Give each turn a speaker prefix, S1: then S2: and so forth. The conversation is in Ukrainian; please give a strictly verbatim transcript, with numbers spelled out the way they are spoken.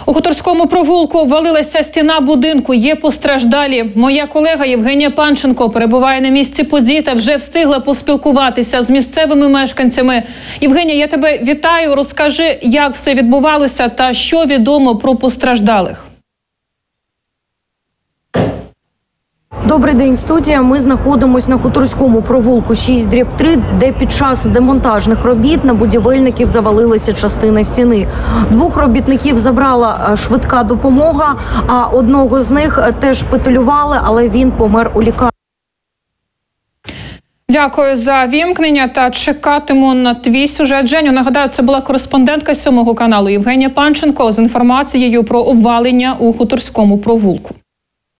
S1: У Хуторському провулку обвалилася стіна будинку. Є постраждалі. Моя колега Євгенія Панченко перебуває на місці події та вже встигла поспілкуватися з місцевими мешканцями. Євгенія, я тебе вітаю. Розкажи, як все відбувалося та що відомо про постраждалих.
S2: Добрий день, студія. Ми знаходимося на Хуторському провулку шість дріб три, де під час демонтажних робіт на будівельників завалилася частина стіни. Двох робітників забрала швидка допомога, а одного з них теж шпиталювали, але він помер у лікарні.
S1: Дякую за вімкнення та чекатиму на твій сюжет. Женю, нагадаю, це була кореспондентка сьомого каналу Євгенія Панченко з інформацією про обвалення у Хуторському провулку.